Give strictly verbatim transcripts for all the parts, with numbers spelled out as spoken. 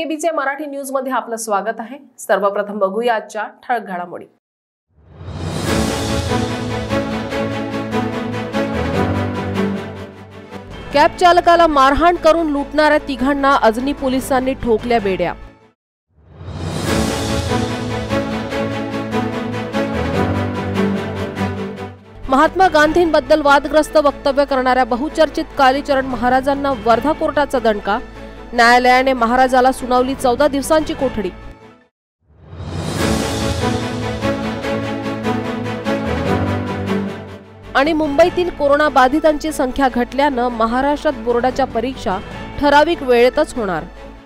केबीचे Marathi news मध्ये आपलं स्वागत आहे। सर्वप्रथम बघूया आजच्या ठळक घडामोडी। कॅब चालकाला मारहाण करून लुटणाऱ्या तिघांना अजनी पोलिसांनी ठोकल्या बेड्या। महात्मा गांधींबद्दल वादग्रस्त वक्तव्य करणाऱ्या बहुचर्चित कालीचरण महाराजांना वर्धा कोर्टाचा दणका। न्यायालयाने महाराजाला सुनावली चौदा दिवसांची कोठडी। आणि मुंबईतील कोरोना बाधितांची संख्या घटल्याने महाराष्ट्रात बोर्डाच्या परीक्षा ठराविक वेळेतच होणार।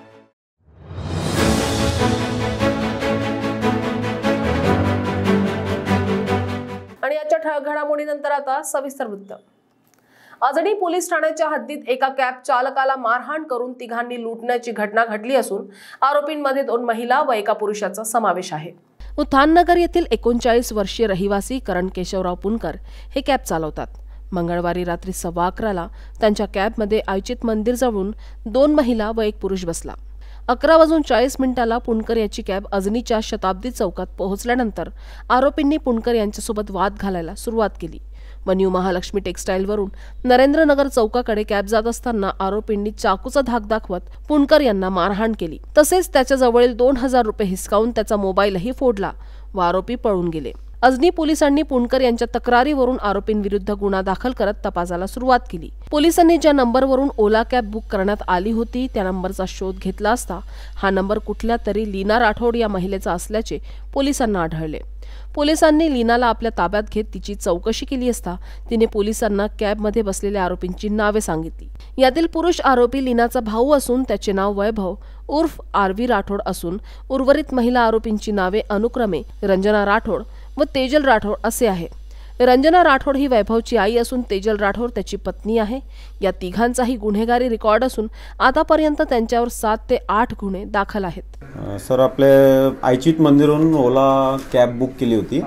आणि याच्या ठळक घडामोडीनंतर आता सविस्तर वृत्त। अजनी पोलीस ठाण्याच्या हद्दीत एका कॅब चालकाला मारहाण करून तिघांनी लुटण्याची घटना घडली असून आरोपींमध्ये दोन महिला व एका पुरुषाचा समावेश आहे। उथाननगर येथील एकोणचाळीस वर्षीय रहिवासी करण केशवराव पुणकर हे कॅब चालवतात। मंगळवारी रात्री सव्वा अकराला त्यांच्या कॅबमध्ये आयचित मंदिर जवळून दोन महिला व एक पुरुष बसला। अकरा वाजून चाळीस मिनिटाला पुणकर याची कॅब अजनीच्या शताब्दी चौकात पोहोचल्यानंतर आरोपींनी पुणकर यांच्यासोबत वाद घालायला सुरुवात केली व न्यू महालक्ष्मी टेक्सटाईलवरून नरेंद्रनगर चौकाकडे कॅब जात असताना आरोपींनी चाकूचा धाक दाखवत पुणकर यांना मारहाण केली। तसेच त्याच्या जवळील दोन हजार रुपये हिसकावून त्याचा मोबाईलही फोडला व आरोपी पळून गेले। अजनी पोलिसांनी पुणकर यांच्या तक्रारीवरून आरोपींविरुद्ध गुन्हा दाखल करत तपासाला सुरुवात केली। पोलिसांनी ज्या नंबरवरून ओला कॅब बुक करण्यात आली होती त्या नंबरचा शोध घेतला असता हा नंबर कुठल्या तरी लीना राठोड या महिलेचा असल्याचे पोलिसांना आढळले। पोलिसांनी लीनाला आपल्या ताब्यात घेत तिची चौकशी केली असता तिने पोलिसांना कॅबमध्ये बसलेल्या आरोपींची नावे सांगितली। यातील पुरुष आरोपी लीनाचा भाऊ असून त्याचे नाव वैभव उर्फ आरवी राठोड असून उर्वरित महिला आरोपींची नावे अनुक्रमे रंजना राठोड व तेजल राठोड असे आहे। रंजना राठोड ही वैभवची आई असून तेजल राठोड त्याची पत्नी आहे। या तिघांचाही गुन्हेगारी रेकॉर्ड असून आतापर्यंत त्यांच्यावर सात ते आठ गुन्हे दाखल आहेत। सर, आपले आयचित मंदिरहून ओला कॅब बुक केली होती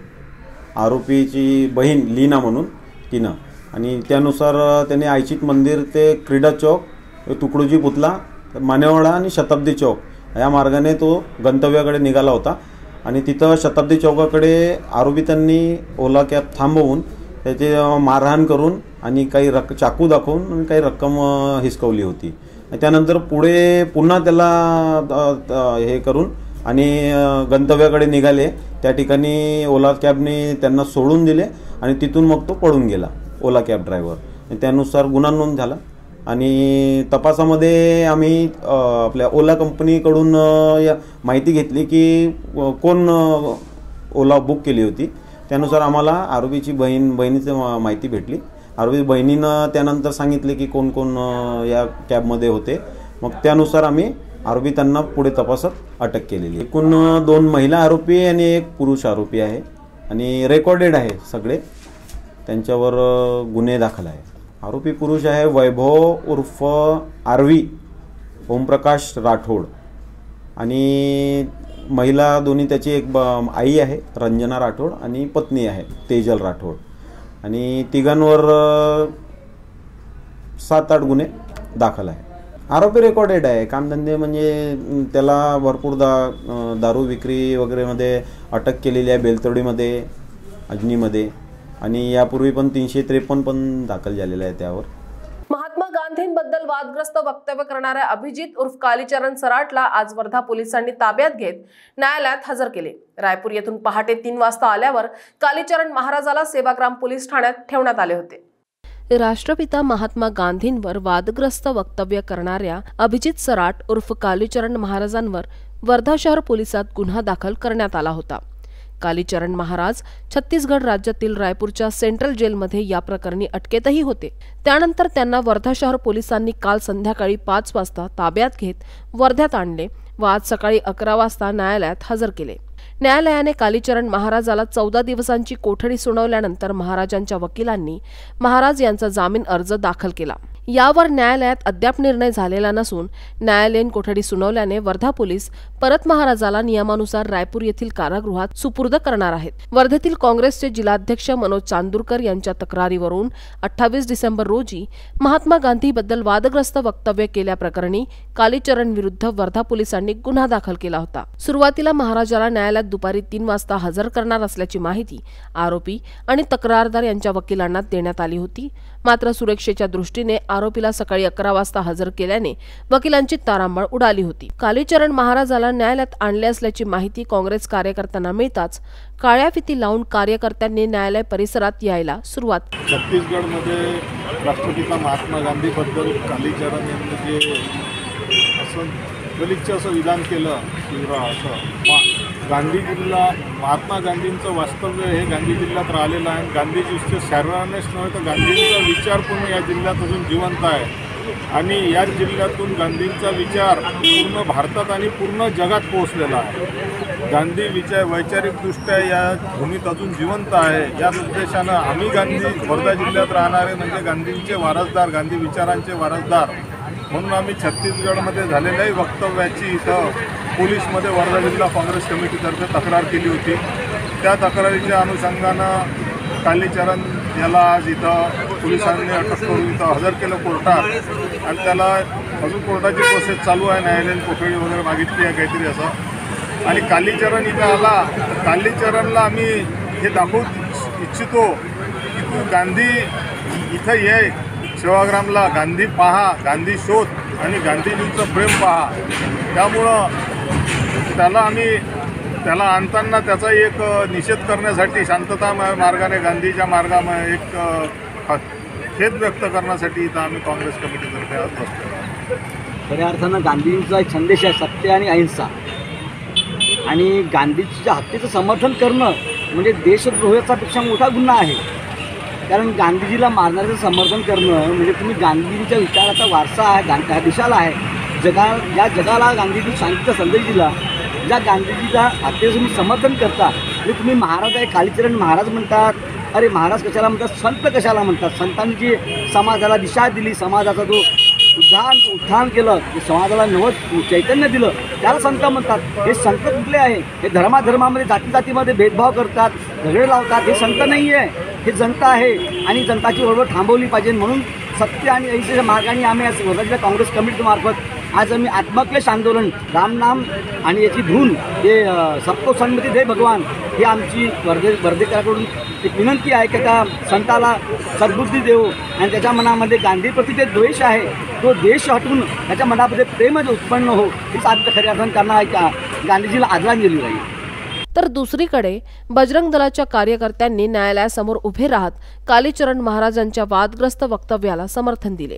आरोपीची बहीण लीना म्हणून तिनं, आणि त्यानुसार त्याने आयचित मंदिर ते क्रीडा चौक, तुकडोजी पुतला, मानेवाडा आणि शताब्दी चौक या मार्गाने तो गंतव्याकडे निघाला होता। आणि तिथं शताब्दी चौकाकडे आरोपी त्यांनी ओला कॅब थांबवून त्याचे मारहाण करून आणि काही रक चाकू दाखवून आणि काही रक्कम हिसकवली होती। त्यानंतर पुढे पुन्हा त्याला हे करून आणि गंतव्याकडे निघाले। त्या ठिकाणी ओला कॅबने त्यांना सोडून दिले आणि तिथून मग तो पळून गेला ओला कॅब ड्रायव्हर। त्यानुसार गुन्हा नोंद झाला आणि तपासामध्ये आम्ही आपल्या ओला कंपनीकडून माहिती घेतली की कोण ओला बुक केली होती। त्यानुसार आम्हाला आरोपीची बहीण बहिणीची माहिती भेटली। आरोपी बहिणीनं त्यानंतर सांगितले की कोण कोण या कॅबमध्ये होते। मग त्यानुसार आम्ही आरोपी त्यांना पुढे तपासात अटक केलेली। एकूण दोन महिला आरोपी आणि एक पुरुष आरोपी आहे आणि रेकॉर्डेड आहे सगळे, त्यांच्यावर गुन्हे दाखल आहे। आरोपी पुरुष आहे वैभव उर्फ आरवी ओमप्रकाश राठोड आणि महिला दोन्ही त्याची एक आई आहे रंजना राठोड आणि पत्नी आहे तेजल राठोड, आणि तिघांवर सात आठ गुन्हे दाखल आहे। आरोपी रेकॉर्डेड आहे, कामधंदे म्हणजे त्याला भरपूर दा दारू विक्री वगैरेमध्ये अटक केलेली आहे, बेलतोडीमध्ये, अजनीमध्ये, आणि यापूर्वी पण तीनशे त्रेपन्न पण दाखल झालेलं आहे त्यावर। महात्मा गांधींबद्दल वादग्रस्त वक्तव्य करणाऱ्या अभिजित उर्फ कालीचरण सराटला आज वर्धा पोलिसांनी ताब्यात घेत न्यायालयात हजर केले। रायपूर येथून पहाटे तीन वाजता आल्यावर कालीचरण महाराजाला सेवाग्राम पोलीस ठाण्यात ठेवण्यात आले होते। राष्ट्रपिता महात्मा गांधींवर वादग्रस्त वक्तव्य करणाऱ्या अभिजित सराट उर्फ कालीचरण महाराजांवर वर्धा शहर पोलिसात गुन्हा दाखल करण्यात आला होता। कालीचरण महाराज छत्तीसगड राज्यातील रायपूरच्या सेंट्रल जेलमध्ये या प्रकरणी अटकेतही होते। त्यानंतर त्यांना वर्धा शहर पोलिसांनी काल संध्याकाळी पाच वाजता ताब्यात घेत वर्ध्यात आणले व आज सकाळी अकरा वाजता न्यायालयात हजर केले। न्यायालयाने कालीचरण महाराजाला चौदा दिवसांची कोठडी सुनावल्यानंतर महाराजांच्या वकिलांनी महाराज यांचा जामीन अर्ज दाखल केला। यावर न्यायालयात अद्याप निर्णय झालेला नसून न्यायालयीन कोठडी सुनावल्याने वर्धा पोलीस परत महाराजाला नियमानुसार रायपूर येथील कारागृहात सुपूर्द करणार आहेत. वर्धेतील काँग्रेसचे जिल्हाध्यक्ष मनोज चांदूरकर यांच्या तक्रारीवरून अठ्ठावीस डिसेंबर रोजी महात्मा गांधीबद्दल वादग्रस्त वक्तव्य केल्याप्रकरणी कालीचरण विरुद्ध वर्धा पोलिसांनी गुन्हा दाखल केला होता. सुरुवातीला महाराजाला न्यायालयात दुपारी तीन वाजता हजर करणार असल्याची माहिती आरोपी आणि तक्रारदार यांच्या वकिलांना देण्यात आली होती. मात्र सुरक्षेच्या दृष्टीने आरोपीला सकाळी अकरा वाजता हजर केल्याने वकिलांची तारांबळ उडाली होती. कालीचरण महाराजाला न्यायालयात आणले असल्याची माहिती काँग्रेस कार्यकर्त्यांना मिळताच काळ्या फिती लावून कार्यकर्त्यांनी न्यायालय परिसरात यायला सुरुवात. छत्तीसगडमध्ये राष्ट्रपिता महात्मा गांधीबद्दल कालीचरण यांनी जे असं गलिच्छ असं विधान केलं किंवा असं गांधीजीला महात्मा गांधींचं वास्तव्य हे गांधी जिल्ह्यात राहिलेलं आहे. गांधीजीचे शरीरानेच नव्हे तर गांधींचा विचार पण या जिल्ह्यात अजून जिवंत आहे आणि या जिल्ह्यातून गांधींचा विचार पूर्ण भारतात आणि पूर्ण जगात पोहोचलेला आहे. गांधी विचार वैचारिकदृष्ट्या या भूमीत अजून जिवंत आहे. याच उद्देशानं आम्ही गांधी वर्धा जिल्ह्यात राहणारे म्हणजे गांधींचे वारसदार, गांधी विचारांचे वारसदार म्हणून आम्ही छत्तीसगडमध्ये झालेल्याही वक्तव्याची इथं पोलीसमध्ये वर्धा जिल्हा काँग्रेस कमिटीतर्फे तक्रार केली होती. त्या तक्रारीच्या अनुषंगानं कालीचरण याला आज इथं पोलिसांनी अटक करून इथं हजर केलं कोर्टात आणि त्याला अजून कोर्टाची प्रोसेस चालू आहे. न्यायालयीन कोठडी वगैरे मागितली आहे काहीतरी असं. आणि कालीचरण इथं आला तर कालीचरणला आम्ही हे दाखवू इच्छितो की तू गांधी इथं ये, सेवाग्रामला गांधी पहा, गांधी शोध आणि गांधीजींचं प्रेम पहा. त्यामुळं त्याला आम्ही त्याला आणताना त्याचा एक निषेध करण्यासाठी शांतता मार्गाने गांधीच्या मार्गामध्ये एक खेद व्यक्त करण्यासाठी इथं आम्ही काँग्रेस कमिटीतर्फे आज बसतो. खऱ्या अर्थानं गांधींचा एक संदेश आहे सत्य आणि अहिंसा. आणि गांधीजीच्या हत्येचं समर्थन करणं म्हणजे देशद्रोहाचा पेक्षा मोठा गुन्हा आहे. कारण गांधीजीला मारण्याचं समर्थन करणं म्हणजे तुम्ही गांधीजीच्या विचाराचा वारसा आहे, गांधी ह्या देशाला आहे, जगा या जगाला गांधीजी सांगितलं संदेश दिला. ज्या गांधीजीच्या हत्येचं तुम्ही समर्थन करता म्हणजे तुम्ही महाराज आहे, कालीचरण महाराज म्हणतात. अरे महाराज कशाला म्हणतात, संत कशाला म्हणतात. संतांनी जी समाजाला दिशा दिली, समाजाचा जो उद्धान उत्थान केलं, जे समाजाला नवं चैतन्य दिलं त्याला संत म्हणतात. हे संत कुठले आहे? हे धर्माधर्मामध्ये जाती जातीमध्ये भेदभाव करतात, झगडे लावतात. हे संत नाही आहे, हे जनता आहे आणि जनताची बरोबर थांबवली पाहिजे. म्हणून सत्य आणि अहिंसेच्या मार्गाने आम्ही आज वर्धा जिल्हा काँग्रेस कमिटीमार्फत आज आम्ही आत्मक्लेश आंदोलन रामनाम आणि याची धून हे सबको सन्मती दे भगवान ही आमची वर्धे वर्धेकरांकडून एक विनंती आहे की त्या संताला सद्बुद्धी देऊ आणि त्याच्या मनामध्ये गांधीप्रती जे द्वेष आहे तो देश हटवून त्याच्या मनामध्ये प्रेम उत्पन्न हो हीच आमचं खऱ्या अर्थानं करणं आहे का गांधीजीला आदरांजली राहील. तर दुसरीकडे बजरंग दलाच्या कार्यकर्त्यांनी न्यायालयासमोर उभे राहत कालीचरण महाराजांच्या वादग्रस्त वक्तव्याला समर्थन दिले.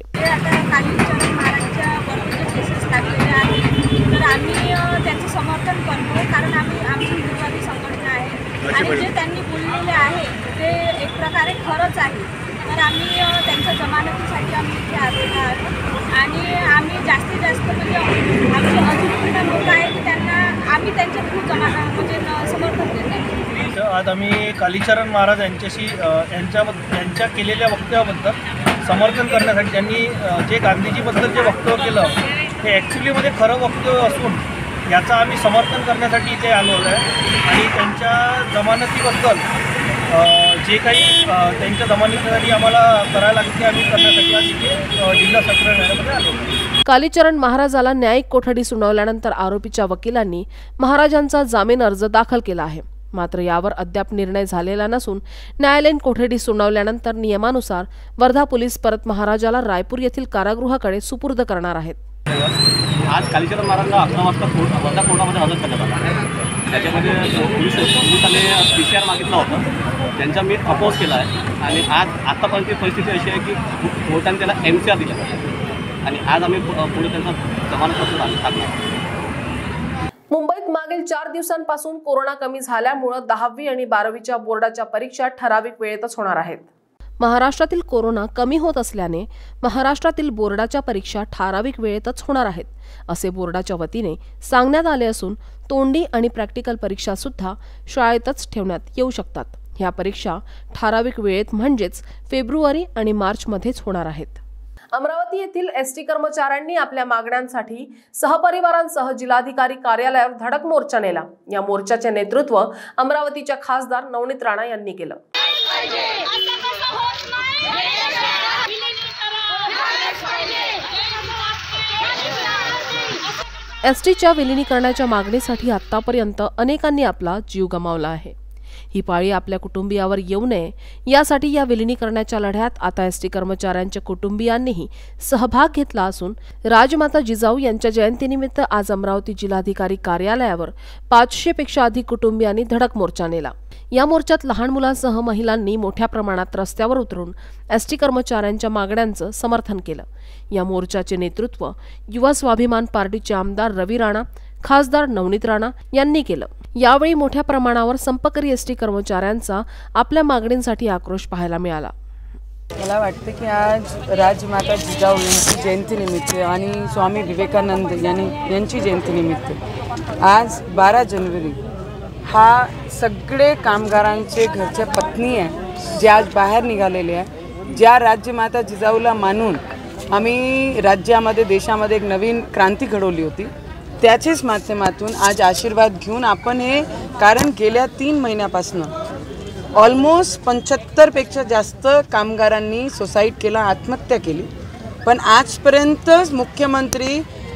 तर आम्ही त्यांचं समर्थन करतो कारण आम्ही आमची हिंदुवादी संघटना आहे आणि जे त्यांनी बोललेले आहे ते एक प्रकारे खरंच आहे. तर आम्ही त्यांच्या जमानतीसाठी आम्ही इथे आलेलो आहोत आणि आम्ही जास्तीत जास्त म्हणजे आमचे अजून लोक आहे की त्यांना आम्ही त्यांच्या खूप जमाना म्हणजे समर्थन देतो. आज आम्ही कालीचरण महाराज यांच्याशी यांच्या यांच्या केलेल्या वक्तव्याबद्दल समर्थन करण्यासाठी त्यांनी जे गांधीजीबद्दल जे वक्तव्य केलं हे ॲक्च्युलीमध्ये खरं वक्तव्य असून याचं आम्ही समर्थन करण्यासाठी इथे आलो आहे. आणि त्यांच्या जमानतीबद्दल जे काही त्यांच्या जमानतीसाठी आम्हाला करायला लागतं ते आम्ही करण्यासाठी आज इथे जिल्हा सत्र न्यायालयामध्ये आलो. कालीचरण महाराजाला न्यायिक कोठडी सुनावल्यानंतर आरोपीच्या वकिलांनी महाराजांचा जामीन अर्ज दाखल केला आहे. मात्र यावर अद्याप निर्णय झालेला नसून न्यायालयीन कोठडी सुनावल्यानंतर नियमानुसार वर्धा पोलीस परत महाराजाला रायपूर येथील कारागृहाकडे सुपूर्द करणार आहेत. आज कालीचरण महाराजांना अकरा वाजता कोर्ट वर्धा कोर्टामध्ये हजर करण्यात आला. त्याच्यामध्ये पोलीस पोलिसांनी पी सी आर मागितला होता, त्यांचा मी अपोज केला आहे. आणि आज आत्तापर्यंतची परिस्थिती अशी आहे की कोर्टाने त्याला एम सी आर दिला आणि आज आम्ही पुढे त्यांचा जमानतपत्र टाकणार. मुंबईत मागील चार दिवसांपासून कोरोना कमी झाल्यामुळे दहावी आणि बारावीच्या बोर्डाच्या परीक्षा ठराविक वेळेतच होणार आहेत. महाराष्ट्रातील कोरोना कमी होत असल्याने महाराष्ट्रातील बोर्डाच्या परीक्षा ठराविक वेळेतच होणार आहेत असे बोर्डाच्या वतीने सांगण्यात आले असून तोंडी आणि प्रॅक्टिकल परीक्षा सुद्धा शाळेतच ठेवण्यात येऊ शकतात. ह्या परीक्षा ठराविक वेळेत म्हणजेच फेब्रुवारी आणि मार्च मध्येच होणार आहेत. अमरावती येथील एस टी कर्मचाऱ्यांनी आपल्या मागण्यांसाठी सहपरिवारांसह जिल्हाधिकारी कार्यालयावर धडक मोर्चा नेला। या मोर्चाचे नेतृत्व अमरावतीच्या खासदार नवनीत राणा यांनी केलं। एसटीच्या विलिनीकरणाच्या मागणीसाठी आतापर्यंत अनेकांनी आपला जीव गमावला आहे। ही पाळी आपल्या कुटुंबियावर येऊ नये यासाठी या विलिनीकरणाच्या लढ्यात आता एसटी कर्मचाऱ्यांच्या कुटुंबियांनीही सहभाग घेतला असून राजमाता जिजाऊ यांच्या जयंतीनिमित्त आज अमरावती जिल्हाधिकारी कार्यालयावर पाचशे पेक्षा अधिक कुटुंबियांनी धडक मोर्चा नेला। या मोर्चात लहान मुलांसह महिलांनी मोठ्या प्रमाणात रस्त्यावर उतरून एसटी कर्मचाऱ्यांच्या मागण्यांचं समर्थन केलं। या मोर्चाचे नेतृत्व युवा स्वाभिमान पार्टीचे आमदार रवी राणा, खासदार नवनीत राणा यांनी केलं। यावेळी मोठ्या प्रमाणावर संपकरी एसटी कर्मचाऱ्यांचा आपल्या मागणींसाठी आक्रोश पाहायला मिळाला। मला वाटतं की आज राजमाता जिजाऊ यांची जयंतीनिमित्त आणि स्वामी विवेकानंद यांनी यांची जयंतीनिमित्त आज बारा जानेवारी हा सगळे कामगारांचे घरच्या पत्नी आहे जे आज बाहेर निघालेले आहे। ज्या राजमाता जिजाऊला मानून आम्ही राज्यामध्ये देशामध्ये एक नवीन क्रांती घडवली होती, त्याच्याच माध्यमातून आज आशीर्वाद घेऊन आपण हे, कारण गेल्या तीन महिन्यापासून ऑलमोस्ट पंच्याहत्तरपेक्षा जास्त कामगारांनी सुसाईड केला, आत्महत्या केली, पण आजपर्यंत मुख्यमंत्री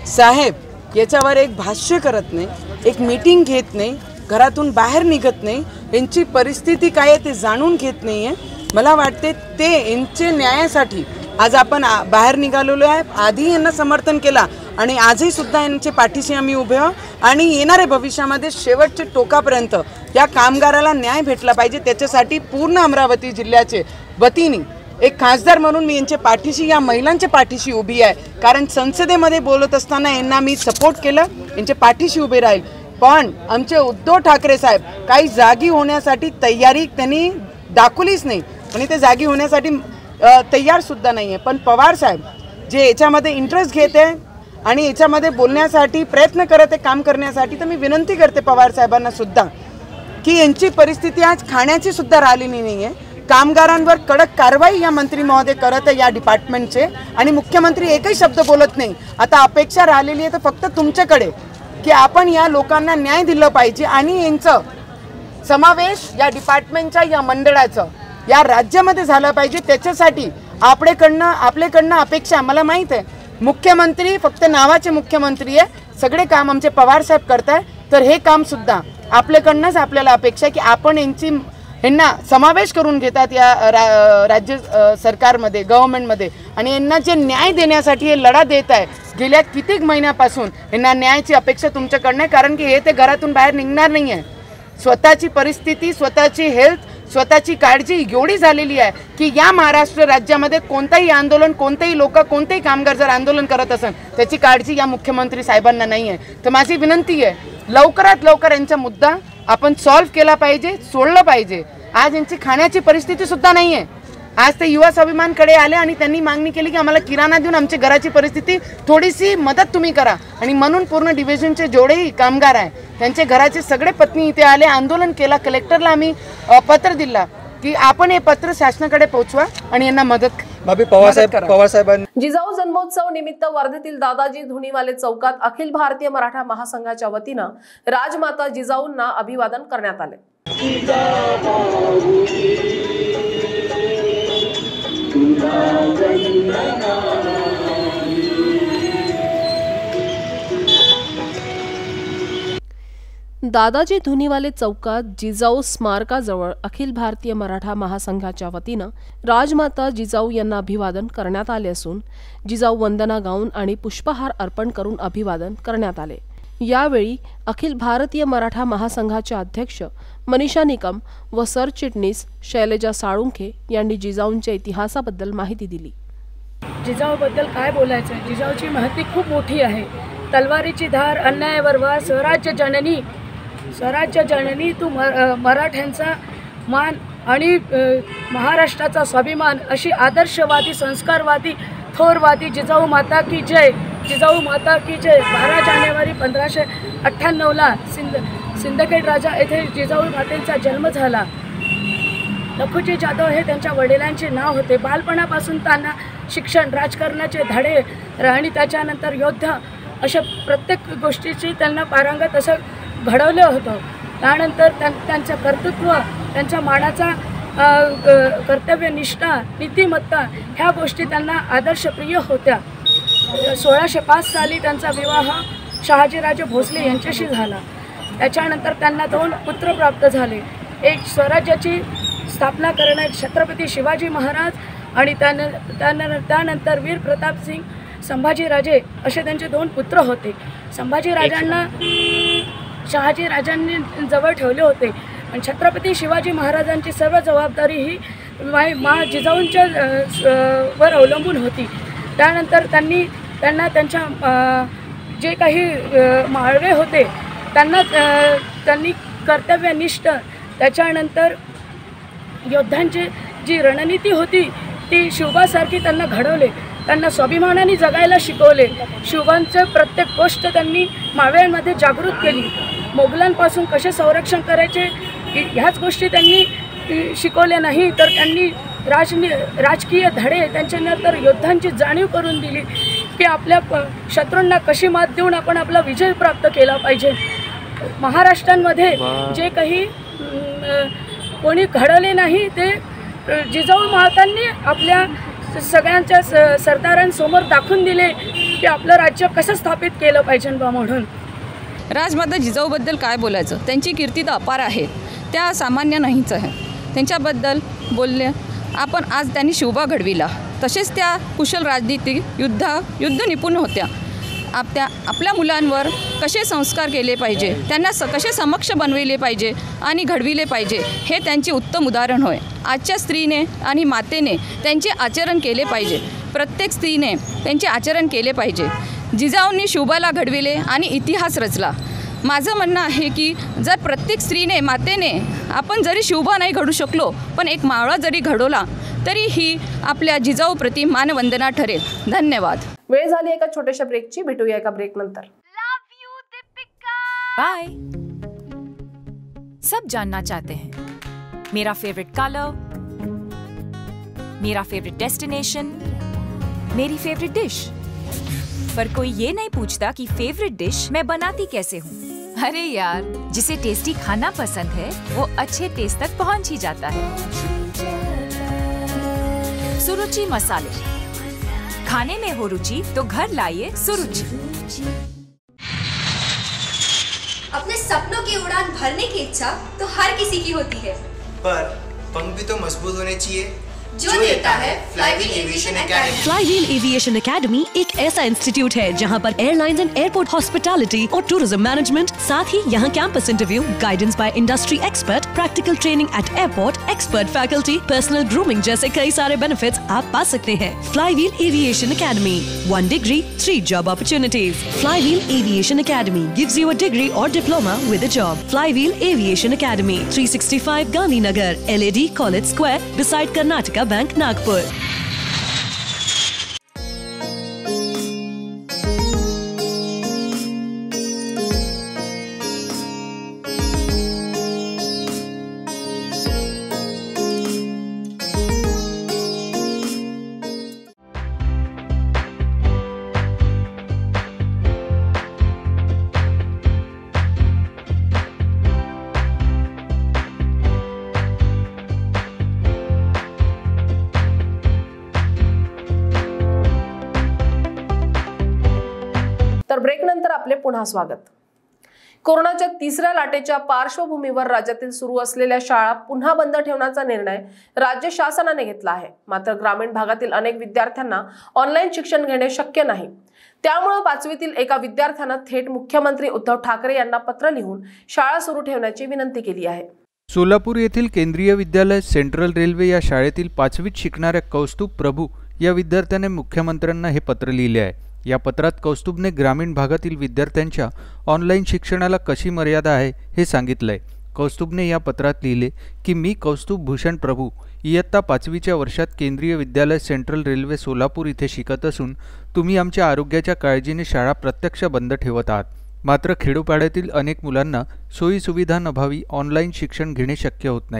साहेब याच्यावर एक भाष्य करत नाही, एक मीटिंग घेत नाही, घरातून बाहेर निघत नाही, यांची परिस्थिती काय आहे ते जाणून घेत नाही आहे। मला वाटते ते यांचे न्यायासाठी आज आपण बाहेर निघालेलो आहे। आधी यांना समर्थन केला आणि आजही सुद्धा यांच्या पाठीशी आम्ही उभे आहोत आणि येणाऱ्या भविष्यामध्ये शेवटच्या टोकापर्यंत या कामगाराला न्याय भेटला पाहिजे। त्याच्यासाठी पूर्ण अमरावती जिल्ह्याचे वतीने एक खासदार म्हणून मी यांच्या पाठीशी, या महिलांच्या पाठीशी उभी आहे। कारण संसदेमध्ये बोलत असताना यांना मी सपोर्ट केलं, यांच्या पाठीशी उभे राहील। पण आमचे उद्धव ठाकरे साहेब काही जागी होण्यासाठी तयारी त्यांनी दाखवलीच नाही आणि ते जागी होण्यासाठी तयार सुद्धा नाही आहे। पण पवार साहेब जे याच्यामध्ये इंटरेस्ट घेत आहे आणि याच्यामध्ये बोलण्यासाठी प्रयत्न करत आहे, काम करण्यासाठी, तर मी विनंती करते पवार साहेबांना सुद्धा की यांची परिस्थिती आज खाण्याची सुद्धा राहिलेली नाही आहे। कामगारांवर कडक कारवाई या मंत्री महोदय करत आहे या डिपार्टमेंटचे आणि मुख्यमंत्री एकही शब्द बोलत नाही। आता अपेक्षा राहिलेली आहे तर फक्त तुमच्याकडे की आपण या लोकांना न्याय दिला पाहिजे आणि यांचं समावेश या डिपार्टमेंटच्या, या मंडळाचं या राज्यामध्ये झालं पाहिजे। त्याच्यासाठी आपल्याकडनं आपल्याकडनं अपेक्षा, मला माहीत आहे मुख्यमंत्री फक्त नावाचे मुख्यमंत्री आहे, सगळे काम आमचे पवार साहेब करताय, तर हे काम सुद्धा आपल्याकडनंच आपल्याला अपेक्षा की आपण यांची यांना समावेश करून घेतात या रा, राज्य सरकारमध्ये, गव्हर्नमेंटमध्ये आणि यांना जे न्याय देण्यासाठी हे लढा देत आहे गेल्या कित्येक महिन्यापासून, यांना न्यायाची अपेक्षा तुमच्याकडनं आहे। कारण की हे ते घरातून बाहेर निघणार नाही आहे। स्वतःची परिस्थिती, स्वतःची हेल्थ, स्वतःची काळजी एवढी झालेली आहे की या महाराष्ट्र राज्यामध्ये कोणताही आंदोलन, कोणतेही लोक, कोणतेही कामगार जर आंदोलन करत असेल त्याची काळजी या मुख्यमंत्री साहेबांना नाही आहे। तर माझी विनंती आहे लवकरात लवकर यांचा मुद्दा आपण सॉल्व्ह केला पाहिजे, सोडलं पाहिजे। आज यांची खाण्याची परिस्थिती सुद्धा नाही आहे। आज ते युवा स्वाभिमानकडे आले आणि त्यांनी मागणी केली की आम्हाला किराणा देऊन आमची घराची परिस्थिती थोडीशी मदत तुम्ही करा आणि म्हणून पूर्ण डिव्हिजनचे जेवढेही कामगार आहे त्यांचे घराचे सगळे पत्नी इथे आले, आंदोलन केला, कलेक्टरला आम्ही पत्र दिला की आपण हे पत्र शासनाकडे पोहोचवा आणि यांना मदत करा। जिजाऊ जन्मोत्सव निमित्त वर्धेतील दादाजी धुनीवाले चौकात अखिल भारतीय मराठा महासंघाच्या वतीनं राजमाता जिजाऊंना अभिवादन करण्यात आले। दादाजी धुनीवाले चौकात जिजाऊ स्मारकाजवळ अखिल भारतीय मराठा महासंघाच्या वतीनं राजमाता जिजाऊ यांना अभिवादन करण्यात आले असून जिजाऊ वंदना गाऊन आणि पुष्पहार अर्पण करून अभिवादन करण्यात आले। यावेळी अखिल भारतीय मराठा महासंघाचे अध्यक्ष मनीषा निकम व सरचिटणीस शैलजा साळुंखे यांनी जिजाऊंच्या इतिहासाबद्दल माहिती दिली। जिजाऊबद्दल काय बोलायचं, जिजाऊची महती खूप मोठी आहे। तलवारीची धार, अन्यायावर वार, स्वराज्य जननी, स्वराज्य जननी तू मराठ्यांचा मान आणि महाराष्ट्राचा स्वाभिमान अशी आदर्शवादी, संस्कारवादी, थोरवादी जिजाऊ माता की जय, जिजाऊ माता की जय। बारा जानेवारी पंधराशे अठ्ठ्याण्णवला सिंद सिंदखेड राजा येथे जिजाऊ मातेचा जन्म झाला। लखुजी जाधव हे त्यांच्या वडिलांचे नाव होते। बालपणापासून त्यांना शिक्षण, राजकारणाचे धडे आणि त्याच्यानंतर योद्धा अशा प्रत्येक गोष्टीची त्यांना पारंगत असं घडवलं होतं. त्यानंतर त्यां त्यांचं कर्तृत्व, त्यांच्या मानाचा कर्तव्यनिष्ठा, नीतिमत्ता ह्या गोष्टी त्यांना आदर्शप्रिय होत्या. सोळाशे पाच साली त्यांचा विवाह शहाजीराजे भोसले यांच्याशी झाला. त्याच्यानंतर त्यांना दोन पुत्र प्राप्त झाले. एक स्वराज्याची स्थापना करणारे छत्रपती शिवाजी महाराज आणि त्यान त्यान त्यानंतर वीर प्रतापसिंग संभाजीराजे असे त्यांचे दोन पुत्र होते. संभाजीराजांना शहाजीराजांनी जवळ ठेवले होते आणि छत्रपती शिवाजी महाराजांची सर्व जबाबदारी ही माय मा जिजाऊंच्या वर अवलंबून होती. त्यानंतर त्यांनी त्यांना त्यांच्या जे काही माळवे होते त्यांना त्यांनी कर्तव्यनिष्ठ, त्याच्यानंतर योद्धांची जी रणनीती होती ती शिवबासारखी त्यांना घडवले. त्यांना स्वाभिमानाने जगायला शिकवले. शिवबांचं प्रत्येक गोष्ट त्यांनी मावळ्यांमध्ये जागृत केली. मोगलांपासून कसे संरक्षण करायचे ह्याच गोष्टी त्यांनी शिकवल्या नाही, तर त्यांनी राजनी राजकीय धडे त्यांच्यानंतर योद्धांची जाणीव करून दिली की आपल्या शत्रूंना कशी मात देऊन आपण आपला विजय प्राप्त केला पाहिजे. महाराष्ट्रामध्ये जे काही कोणी घडवले नाही ते जिजाऊ मातांनी आपल्या सगळ्यांच्या स सरदारांसमोर दाखवून दिले की आपलं राज्य कसं स्थापित केलं पाहिजे बा म्हणून. राजमाता जिजाऊबद्दल काय बोलायचं, त्यांची कीर्ती तर अपार आहे, त्या सामान्य नाहीच आहे. त्यांच्याबद्दल बोलले आपण आज त्यांनी शिवबा घडविला. तसेच त्या कुशल राजनीती युद्ध युद्ध निपुण होत्या. आप त्या आपल्या मुलांवर कसे संस्कार केले पाहिजे, त्यांना स कसे समक्ष बनविले पाहिजे आणि घडविले पाहिजे हे त्यांचे उत्तम उदाहरण होय. आजच्या स्त्रीने आणि मातेने त्यांचे आचरण केले पाहिजे. प्रत्येक स्त्रीने त्यांचे आचरण केले पाहिजे. जिजाऊंनी शिवबाला घडविले आणि इतिहास रचला. माझं म्हणणं आहे की जर प्रत्येक स्त्रीने, मातेने, आपण जरी शिवबा नाही घडू शकलो पण एक मावळा जरी घडवला तरी ही आपल्या जिजाऊप्रती मानवंदना ठरेल. धन्यवाद. वेळ झाली एका छोट्याशा ब्रेकची. भेटूया एका ब्रेक नंतर. बाय. सब जानना चाहते हैं मेरा फेवरेट कलर, मेरा फेवरेट डेस्टिनेशन, मेरी फेवरेट डिश, पर कोई ये नहीं पूछता कि फेवरेट डिश मैं बनाती कैसे हूँ. अरे यार, जिसे टेस्टी खाना पसंद है वो अच्छे टेस्ट तक पहुँच ही जाता है. सुरुचि मसाले, खाने में हो रुचि तो घर लाइए सुरुचि. अपने सपनों की उड़ान भरने की इच्छा तो हर किसी की होती है, पर पंख भी तो मजबूत होने चाहिए जो देता है flywheel aviation academy. Flywheel aviation academy एक ऐसा इंस्टीट्यूट है जहां पर एयरलाइंस एंड एयरपोर्ट हॉस्पिटैलिटी और टूरिज्म मैनेजमेंट, साथ ही यहां campus interview, guidance by industry expert, practical training at airport, expert faculty, personal grooming जैसे कई सारे बेनिफिट्स आप पा सकते हैं। Flywheel aviation academy, one degree three job opportunities. Flywheel aviation academy gives you a degree और diploma with a job. Flywheel aviation academy, three sixty five Gandhinagar, L A D college square, beside Karnataka bank, Nagpur. तर break नंतर आपले पुन्हा स्वागत। कोरोनाच्या तिसऱ्या लाटेच्या पार्श्वभूमीवर राज्यातील सुरू असलेल्या शाळा पुन्हा बंद ठेवण्याचा निर्णय राज्य शासनाने घेतला आहे। मात्र ग्रामीण भागातील अनेक विद्यार्थ्यांना ऑनलाईन शिक्षण घेणे शक्य नाही। त्यामुळे पाचवीतील एका विद्यार्थ्याने थेट मुख्यमंत्री उद्धव ठाकरे यांना पत्र लिहून शाळा सुरू ठेवण्याची विनंती केली आहे। सोलापूर येथील केंद्रीय विद्यालय सेंट्रल रेल्वे या शाळेतील पाचवीत शिकणाऱ्या कौस्तुभ प्रभू या विद्यार्थ्याने मुख्यमंत्र्यांना हे पत्र लिहिले आहे। या पत्रात कौस्तुभने ग्रामीण भागातील विद्यार्थ्यांच्या ऑनलाईन शिक्षणाला कशी मर्यादा आहे हे सांगितलंय। कौस्तुभने या पत्रात लिहिले की मी कौस्तुभ भूषण प्रभू इयत्ता पाचवीच्या वर्षात केंद्रीय विद्यालय सेंट्रल रेल्वे सोलापूर इथे शिकत असून तुम्ही आमच्या आरोग्याच्या काळजीने शाळा प्रत्यक्ष बंद ठेवत आहात। मात्र खेडोपाड्यातील अनेक मुलांना सोयी सुविधांअभावी ऑनलाईन शिक्षण घेणे शक्य होत नाही।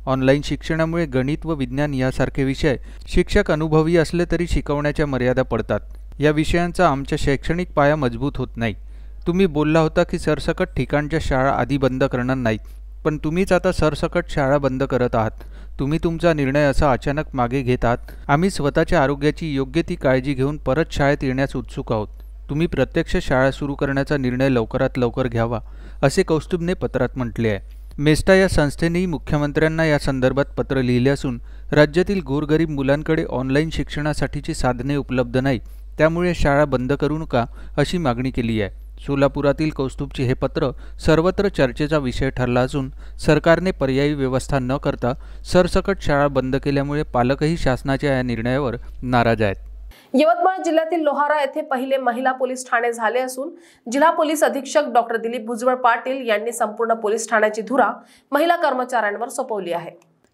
ऑनलाईन शिक्षणामुळे गणित व विज्ञान यासारखे विषय शिक्षक अनुभवी असले तरी शिकवण्याच्या मर्यादा पडतात. या विषयांचा आमच्या शैक्षणिक पाया मजबूत होत नाही. तुम्ही बोलला होता की सरसकट ठिकाणच्या शाळा आधी बंद करणार नाहीत, पण तुम्हीच आता सरसकट शाळा बंद करत आहात. तुम्ही तुमचा निर्णय असा अचानक मागे घेत आहात. आम्ही स्वतःच्या आरोग्याची योग्य ती काळजी घेऊन परत शाळेत येण्यास उत्सुक आहोत. तुम्ही प्रत्यक्ष शाळा सुरू करण्याचा निर्णय लवकरात लवकर घ्यावा, असे कौस्तुभने पत्रात म्हटले आहे. मेस्टा या संस्थेनेही मुख्यमंत्र्यांना या संदर्भात पत्र लिहिले असून राज्यातील गोरगरीब मुलांकडे ऑनलाईन शिक्षणासाठीची साधने उपलब्ध नाही, त्यामुळे शाळा बंद करू नका अशी मागणी केली आहे. सोलापुरातील कौस्तुभचे हे पत्र सर्वत्र चर्चेचा विषय ठरला असून सरकारने पर्यायी व्यवस्था न करता सरसकट शाळा बंद केल्यामुळे पालकही शासनाच्या या निर्णयावर नाराज आहेत. यवतमाळ जिल्ह्यातील लोहारा येथे पहिले महिला पोलीस ठाणे झाले असून जिल्हा पोलीस अधीक्षक डॉक्टर दिलीप भुजबळ पाटील यांनी संपूर्ण पोलीस ठाण्याची धुरा महिला कर्मचाऱ्यांवर सोपवली आहे.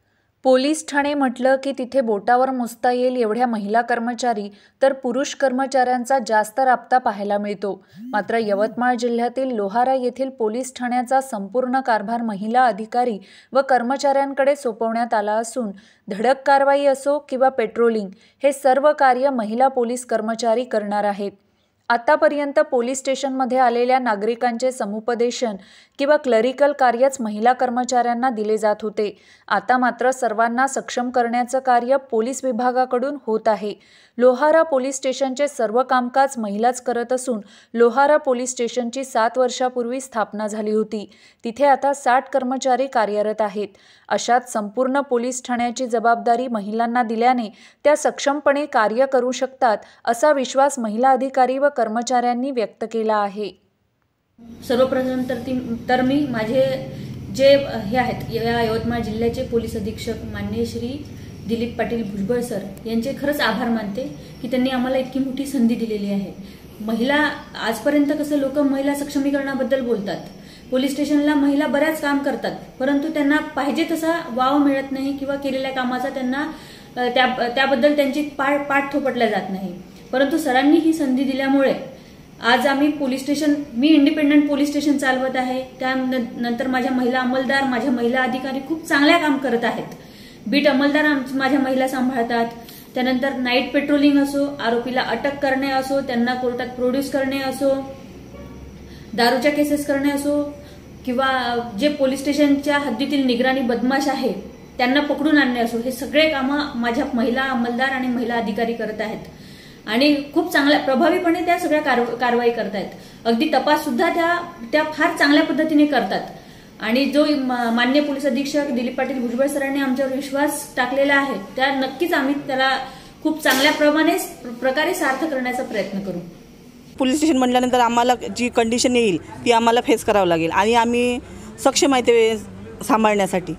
पोलीस ठाणे म्हटलं की तिथे बोटावर मोजता येईल एवढ्या महिला कर्मचारी तर पुरुष कर्मचाऱ्यांचा जास्त राबता पाहायला मिळतो. मात्र यवतमाळ जिल्ह्यातील लोहारा येथील पोलीस ठाण्याचा संपूर्ण कारभार महिला अधिकारी व कर्मचाऱ्यांकडे सोपवण्यात आला असून धडक कारवाई असो किंवा पेट्रोलिंग हे सर्व कार्य महिला पोलीस कर्मचारी करणार आहेत. आतापर्यंत पोलीस स्टेशनमध्ये आलेल्या नागरिकांचे समुपदेशन किंवा क्लरिकल कार्यच महिला कर्मचाऱ्यांना दिले जात होते. आता मात्र सर्वांना सक्षम करण्याचं कार्य पोलीस विभागाकडून होत आहे. लोहारा पोलीस स्टेशनचे सर्व कामकाज महिलाच करत असून लोहारा पोलीस स्टेशनची सात वर्षापूर्वी स्थापना झाली होती. तिथे आता साठ कर्मचारी कार्यरत आहेत. अशात संपूर्ण पोलीस ठाण्याची जबाबदारी महिलांना दिल्याने त्या सक्षमपणे कार्य करू शकतात असा विश्वास महिला अधिकारी व कर्मचाऱ्यांनी व्यक्त केला आहे. सर्वप्रथम तर ती तर मी माझे जे हे आहेत या यवतमाळ जिल्ह्याचे पोलीस अधीक्षक माननीय श्री दिलीप पाटील भुजबळ सर यांचे खरंच आभार मानते की त्यांनी आम्हाला इतकी मोठी संधी दिलेली आहे. महिला आजपर्यंत कसं लोक महिला सक्षमीकरणाबद्दल बोलतात, पोलीस स्टेशनला महिला बऱ्याच काम करतात, परंतु त्यांना पाहिजे तसा वाव मिळत नाही किंवा केलेल्या कामाचा त्यांना त्या त्याबद्दल त्यांची पाठ पाठ थोपटल्या जात नाही. परंतु सरांनी ही संधी दिल्यामुळे आज आम्ही पोलीस स्टेशन मी इंडिपेंडंट पोलीस स्टेशन चालवत आहे. त्यानंतर माझ्या महिला अंमलदार माझ्या महिला अधिकारी खूप चांगल्या काम करत आहेत. बीट अंमलदार माझ्या महिला सांभाळतात. त्यानंतर नाईट पेट्रोलिंग असो, आरोपीला अटक करणे असो, त्यांना कोर्टात प्रोड्यूस करणे असो, दारूच्या केसेस करणे असो किंवा जे पोलीस स्टेशनच्या हद्दीतील निगराणी बदमाश आहे त्यांना पकडून आणणे असो, हे सगळे कामं माझ्या महिला अंमलदार आणि महिला अधिकारी करत आहेत आणि खूप चांगल्या प्रभावीपणे त्या सगळ्या कारवाई करतायत. अगदी तपास सुद्धा त्या त्या फार चांगल्या पद्धतीने करतात आणि जो माननीय पोलीस अधीक्षक दिलीप पाटील भुजबळ सरांनी आमच्यावर विश्वास टाकलेला आहे त्या नक्कीच आम्ही त्याला खूप चांगल्या प्रमाणे प्रकारे सार्थ करण्याचा प्रयत्न करू. पोलीस स्टेशन म्हटल्यानंतर आम्हाला जी कंडिशन येईल ती आम्हाला फेस करावं लागेल आणि आम्ही सक्षम आहे ते सांभाळण्यासाठी.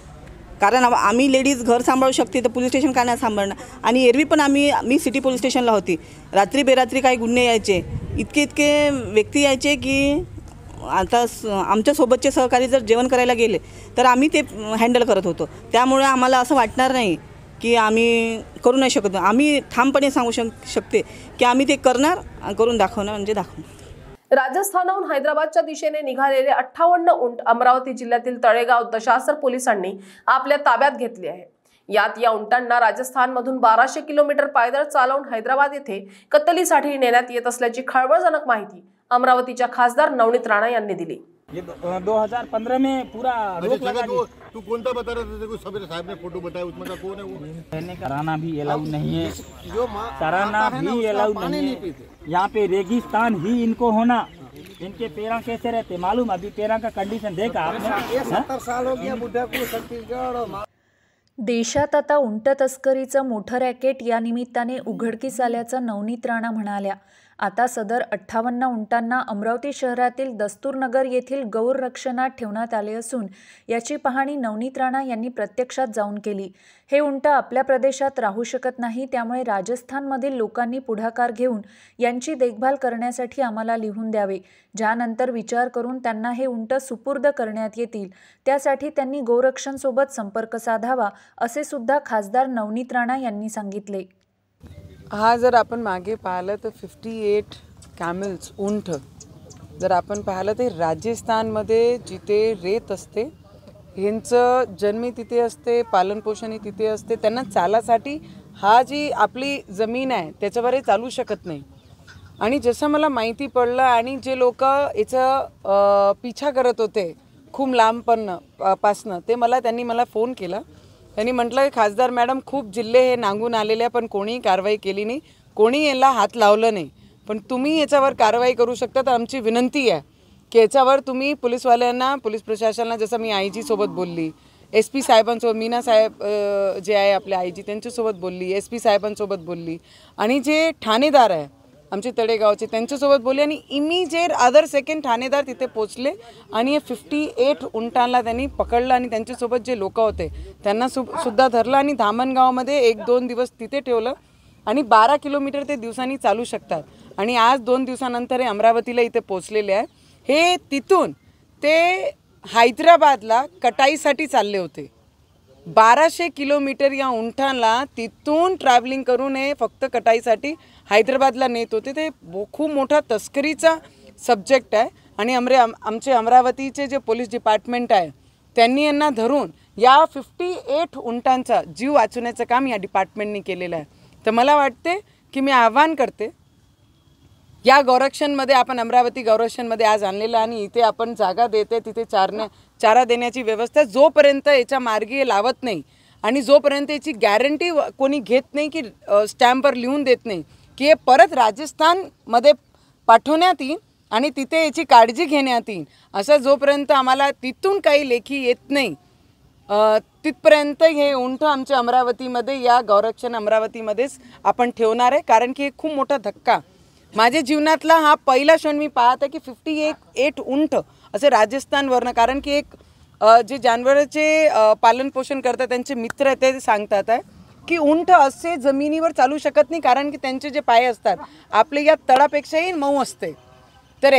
कारण आम्ही लेडीज घर सांभाळू शकते तर पोलीस स्टेशन का नाही सांभाळणार. आणि एरवी पण आम्ही मी सिटी पोलीस स्टेशनला होती. रात्री बेरात्री काही गुन्हे यायचे, इतके इतके व्यक्ती यायचे की आता आमच्यासोबतचे सहकारी जर जेवण करायला गेले तर आम्ही ते हँडल करत होतो. त्यामुळे आम्हाला असं वाटणार नाही की आम्ही करू नाही शकत. आम्ही ठामपणे सांगू शक शकते की आम्ही ते करणार, करून दाखवणार म्हणजे दाखवणार. राजस्थानहून हैदराबादच्या दिशेने निघालेले अठ्ठावन्न उंट अमरावती जिल्ह्यातील तळेगाव दशासर पोलिसांनी आपल्या ताब्यात घेतले आहे. यात या उंटांना राजस्थानमधून बाराशे किलोमीटर पायदळ चालवून हैदराबाद येथे कत्तलीसाठी नेण्यात येत असल्याची खळबळजनक माहिती अमरावतीच्या खासदार नवनीत राणा यांनी दिली. दो हजार पंद्रह में पूरा रोक लगा दी. तू कौन सा बता रहा था? सबेरे साहब ने फोटो बताया, उसमें का कौन है वो? रहने का कराना भी अलाउ नहीं है, कराना भी अलाउ नहीं है. यहाँ पे रेगिस्तान ही इनको होना. इनके पैरा कैसे रहते मालूम? अभी पैरा का कंडीशन देखा आपने? सत्तर साल हो गया बुढ़ा को छत्तीसगढ़. देशात आता उंट तस्करीचं मोठं रॅकेट या निमित्ताने उघडकीस आल्याचं नवनीत राणा म्हणाल्या. आता सदर अठ्ठावन्न उंटांना अमरावती शहरातील दस्तूरनगर येथील गौर रक्षणात ठेवण्यात आले असून याची पाहणी नवनीत राणा यांनी प्रत्यक्षात जाऊन केली. हे उंट आपल्या प्रदेशात राहू शकत नाही, त्यामुळे राजस्थानमधील लोकांनी पुढाकार घेऊन यांची देखभाल करण्यासाठी आम्हाला लिहून द्यावे, ज्यानंतर विचार करून त्यांना हे उंट सुपूर्द करण्यात येतील. त्यासाठी त्यांनी गोरक्षणसोबत संपर्क साधावा असे सुद्धा खासदार नवनीत राणा यांनी सांगितले. हा जर आपण मागे पाहिलं तर फिफ्टी एट कॅमल्स उंट जर आपण पाहिलं तर राजस्थानमध्ये जिथे रेत असते ह्यांचं जन्मी तिथे असते, पालनपोषणही तिथे असते. त्यांना चालासाठी हा जी आपली जमीन आहे त्याच्यावर चालू शकत नाही. आणि जसं मला माहिती पडलं आणि जे लोक याचं पिछा करत होते खूप लांबपणं पासनं, ते मला त्यांनी मला फोन केला. त्यांनी म्हटलं खासदार मॅडम खूप जिल्हे हे नांगून आलेले पण कोणीही कारवाई केली नाही, कोणी याला हात लावलं नाही, पण तुम्ही याच्यावर कारवाई करू शकता. तर आमची विनंती आहे की याच्यावर तुम्ही पोलीसवाल्यांना, पोलीस प्रशासनाला, जसं मी आय जी सोबत बोलली, एस पी साहेबांसोबत, मीना साहेब जे आहे आपले आय जी त्यांच्यासोबत बोलली, एस पी साहेबांसोबत बोलली आणि जे ठाणेदार आहे आमचे तळेगावचे त्यांच्यासोबत बोलले आणि इमिजिएट अदर सेकंड ठाणेदार तिथे पोचले आणि फिफ्टी एट उंटांना त्यांनी पकडलं आणि त्यांच्यासोबत जे लोक होते त्यांना सु सुद्धा धरलं आणि धामणगावमध्ये एक दोन दिवस तिथे ठेवलं. आणि बारा किलोमीटर ते दिवसांनी चालू शकतात आणि आज दोन दिवसानंतर हे अमरावतीला इथे पोचलेले आहे. हे तिथून ते हैदराबादला कटाईसाठी चालले होते. बाराशे किलोमीटर या उंटांना तिथून ट्रॅव्हलिंग करून हे फक्त कटाईसाठी हैदराबादला नेत होते. ते खूप मोठा तस्करीचा सब्जेक्ट आहे आणि अमरे आम आमचे अमरावतीचे जे पोलीस डिपार्टमेंट आहे त्यांनी यांना धरून या फिफ्टी एट उंटांचा जीव वाचवण्याचं काम या डिपार्टमेंटने केलेलं आहे. तर मला वाटते की मी आव्हान करते, या गौरक्षणमध्ये आपण अमरावती गौरक्षणमध्ये आज आणलेलं आणि इथे आपण जागा देते, तिथे चारण्या चारा देण्याची व्यवस्था जोपर्यंत याच्या मार्गी लावत नाही आणि जोपर्यंत याची गॅरंटी कोणी घेत नाही की स्टॅम्पवर लिहून देत नाही की हे परत राजस्थानमध्ये पाठवण्यात येईल आणि तिथे याची काळजी घेण्यात येईल, असं जोपर्यंत आम्हाला तिथून काही लेखी येत नाही तिथपर्यंत हे उंट आमच्या अमरावतीमध्ये, या गौरक्षण अमरावतीमध्येच आपण ठेवणार आहे. कारण की हे खूप मोठा धक्का माझ्या जीवनातला हा पहिला क्षण मी पाहत आहे की फिफ्टी एक एट उंट असे राजस्थानवरनं. कारण की एक जे जानवराचे पालनपोषण करतात त्यांचे मित्र ते सांगतात आहे की उंट असे जमिनीवर चालू शकत नाही, कारण की त्यांचे जे पाय असतात आपले या तळापेक्षाही मऊ असते. तर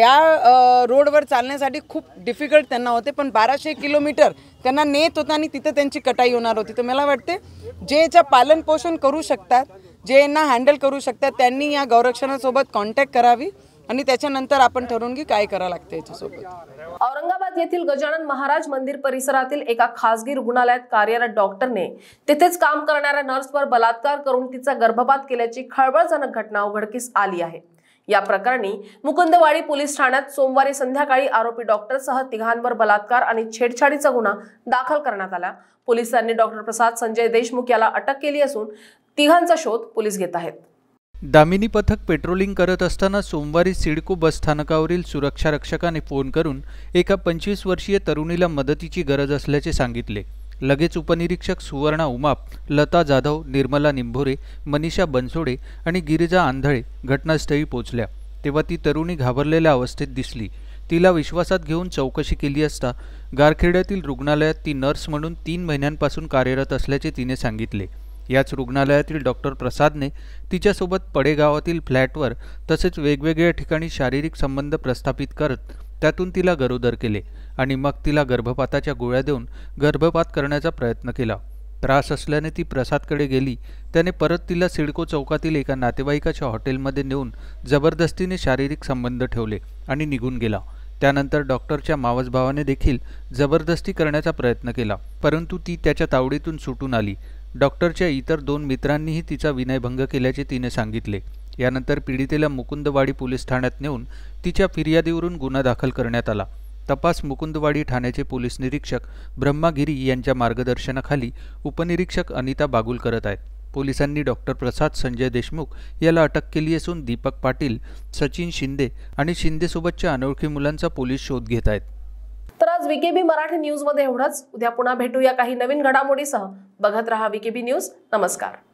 या रोडवर चालण्यासाठी खूप डिफिकल्ट त्यांना होते. पण बाराशे किलोमीटर त्यांना नेत होता आणि तिथं त्यांची कटाई होणार होती. तर मला वाटते जे याचं पालनपोषण करू शकतात, जे यांना हँडल करू शकतात, त्यांनी या गौरक्षणासोबत कॉन्टॅक्ट करावी आणि त्याच्यानंतर आपण ठरवून की काय करावं लागतं याच्यासोबत. औरंगाबाद येथील गजानन महाराज मंदिर परिसरातील एका खासगी रुग्णालयात कार्यरत डॉक्टरने तिथेच काम करणाऱ्या नर्सवर बलात्कार करून तिचा गर्भपात केल्याची खळबळजनक घटना उघडकीस आली आहे. या प्रकरणी मुकुंदवाडी पोलीस ठाण्यात सोमवारी संध्याकाळी आरोपी डॉक्टरसह तिघांवर बलात्कार आणि छेडछाडीचा गुन्हा दाखल करण्यात आला. पोलिसांनी डॉक्टर प्रसाद संजय देशमुख याला अटक केली असून तिघांचा शोध पोलीस घेत आहेत. दामिनी पथक पेट्रोलिंग करत असताना सोमवारी सिडको बस स्थानकावरील सुरक्षा रक्षकाने फोन करून एका पंचवीस वर्षीय तरुणीला मदतीची गरज असल्याचे सांगितले. लगेच उपनिरीक्षक सुवर्णा उमाप, लता जाधव, निर्मला निंभोरे, मनीषा बनसोडे आणि गिरिजा आंधळे घटनास्थळी पोहोचल्या. तेव्हा ती तरुणी घाबरलेल्या अवस्थेत दिसली. तिला विश्वासात घेऊन चौकशी केली असता गारखेड्यातील रुग्णालयात ती नर्स म्हणून तीन महिन्यांपासून कार्यरत असल्याचे तिने सांगितले. याच रुग्णालयातील डॉक्टर प्रसादने तिच्यासोबत पडेगावातील फ्लॅटवर तसेच वेगवेगळ्या ठिकाणी शारीरिक संबंध प्रस्थापित करत त्यातून तिला गरोदर केले आणि मग तिला गर्भपाताच्या गोळ्या देऊन गर्भपात करण्याचा प्रयत्न केला. त्रास असल्याने ती प्रसादकडे गेली. त्याने परत तिला सिडको चौकातील एका नातेवाईकाच्या हॉटेलमध्ये नेऊन जबरदस्तीने शारीरिक संबंध ठेवले आणि निघून गेला. त्यानंतर डॉक्टरच्या मावस भावाने देखील जबरदस्ती करण्याचा प्रयत्न केला, परंतु ती त्याच्या तावडीतून सुटून आली. डॉक्टरच्या इतर दोन मित्रांनीही तिचा विनयभंग केल्याचे तिने सांगितले. यानंतर पीडितेला मुकुंदवाडी पोलीस ठाण्यात नेऊन तिच्या फिर्यादीवरून गुन्हा दाखल करण्यात आला. तपास मुकुंदवाडी ठाण्याचे पोलीस निरीक्षक ब्रह्मागिरी यांच्या मार्गदर्शनाखाली उपनिरीक्षक अनिता बागुल करत आहेत. पोलिसांनी डॉक्टर प्रसाद संजय देशमुख याला अटक केली असून दीपक पाटील, सचिन शिंदे आणि शिंदेसोबतच्या अनोळखी मुलांचा पोलीस शोध घेत आहेत. तर आज विकेबी मराठी न्यूज मध्ये एवढंच. उद्या पुन्हा भेटूया काही नवीन घडामोडीसह. बघत रहा विकेबी न्यूज. नमस्कार.